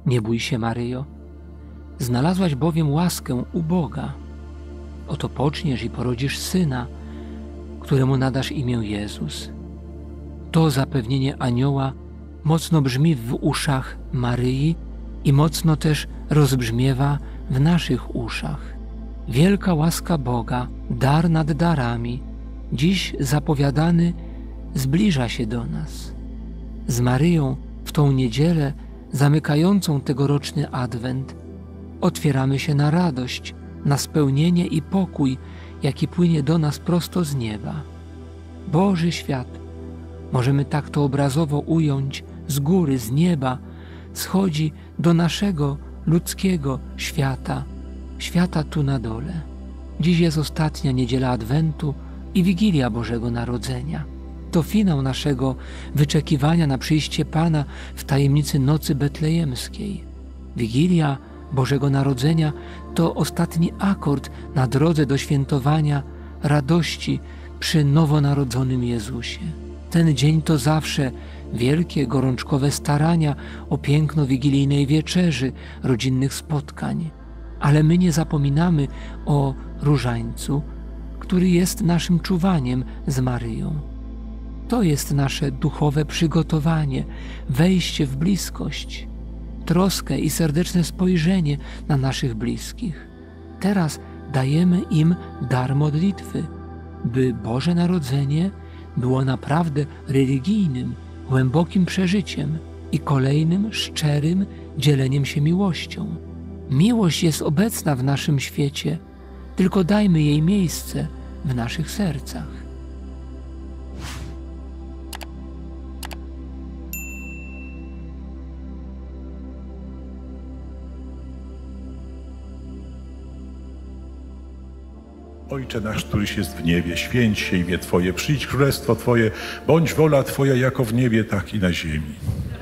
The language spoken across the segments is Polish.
Nie bój się, Maryjo, znalazłaś bowiem łaskę u Boga. Oto poczniesz i porodzisz syna, któremu nadasz imię Jezus. To zapewnienie anioła mocno brzmi w uszach Maryi i mocno też rozbrzmiewa w naszych uszach. Wielka łaska Boga, dar nad darami, dziś zapowiadany, zbliża się do nas. Z Maryją w tą niedzielę zamykającą tegoroczny adwent otwieramy się na radość, na spełnienie i pokój, jaki płynie do nas prosto z nieba. Boży świat, możemy tak to obrazowo ująć, z góry, z nieba, schodzi do naszego ludzkiego świata, świata tu na dole. Dziś jest ostatnia niedziela Adwentu i Wigilia Bożego Narodzenia. To finał naszego wyczekiwania na przyjście Pana w tajemnicy nocy betlejemskiej. Wigilia Bożego Narodzenia to ostatni akord na drodze do świętowania radości przy nowonarodzonym Jezusie. Ten dzień to zawsze wielkie, gorączkowe starania o piękno wigilijnej wieczerzy, rodzinnych spotkań. Ale my nie zapominamy o różańcu, który jest naszym czuwaniem z Maryją. To jest nasze duchowe przygotowanie, wejście w bliskość, troskę i serdeczne spojrzenie na naszych bliskich. Teraz dajemy im dar modlitwy, by Boże Narodzenie było naprawdę religijnym, głębokim przeżyciem i kolejnym szczerym dzieleniem się miłością. Miłość jest obecna w naszym świecie, tylko dajmy jej miejsce w naszych sercach. Ojcze nasz, któryś jest w niebie, święć się imię Twoje, przyjdź królestwo Twoje, bądź wola Twoja jako w niebie, tak i na ziemi.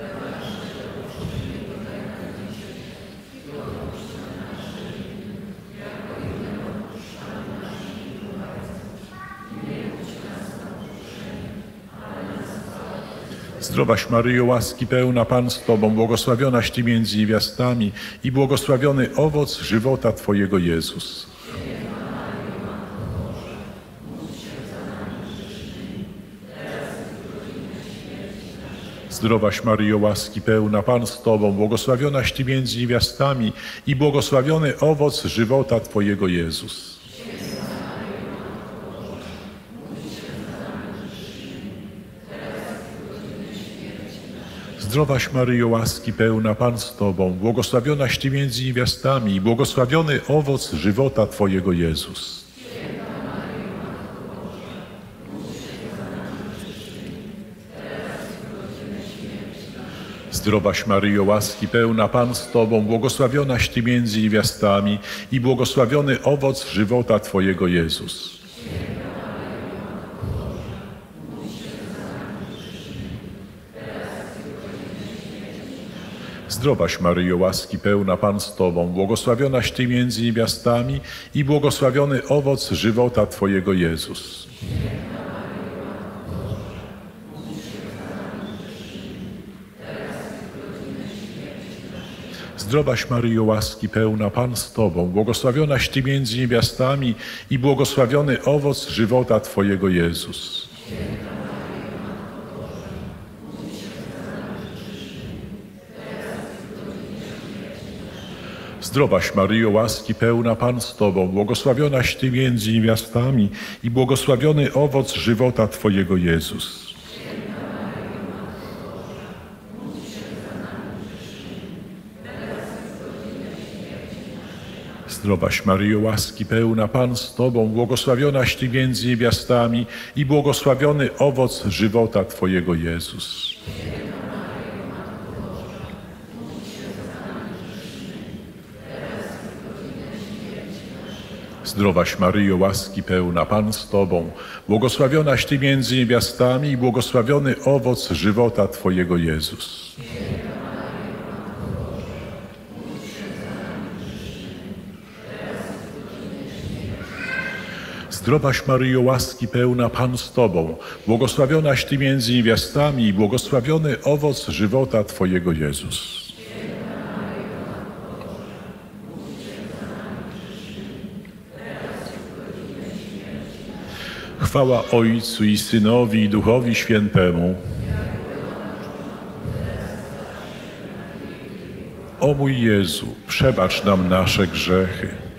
Zdrowaś Maryjo, łaski pełna, Pan z Tobą, błogosławionaś Ty między niewiastami i błogosławiony owoc żywota Twojego Jezus. Zdrowaś Maryjo, łaski pełna, Pan z Tobą, błogosławionaś Ty między niewiastami i błogosławiony owoc żywota Twojego Jezus. Zdrowaś Maryjo, łaski pełna, Pan z Tobą, błogosławionaś Ty między niewiastami i błogosławiony owoc żywota Twojego Jezus. Zdrowaś Maryjo, łaski pełna, Pan z Tobą, błogosławionaś Ty między niewiastami i błogosławiony owoc żywota Twojego Jezus. Zdrowaś Maryjo, łaski pełna, Pan z Tobą, błogosławionaś Ty między niewiastami i błogosławiony owoc żywota Twojego Jezus. Zdrowaś Maryjo, łaski pełna, Pan z Tobą, błogosławionaś Ty między niewiastami i błogosławiony owoc żywota Twojego Jezus. Zdrowaś Maryjo, łaski pełna, Pan z Tobą, błogosławionaś Ty między niewiastami i błogosławiony owoc żywota Twojego Jezus. Zdrowaś Maryjo, łaski pełna, Pan z Tobą, błogosławionaś Ty między niewiastami i błogosławiony owoc żywota Twojego Jezus. Zdrowaś Maryjo, łaski pełna, Pan z Tobą, błogosławionaś Ty między niewiastami i błogosławiony owoc żywota Twojego Jezus. Zdrowaś Maryjo, łaski pełna, Pan z Tobą, błogosławionaś Ty między niewiastami i błogosławiony owoc żywota Twojego Jezus. Chwała Ojcu i Synowi i Duchowi Świętemu. O mój Jezu, przebacz nam nasze grzechy,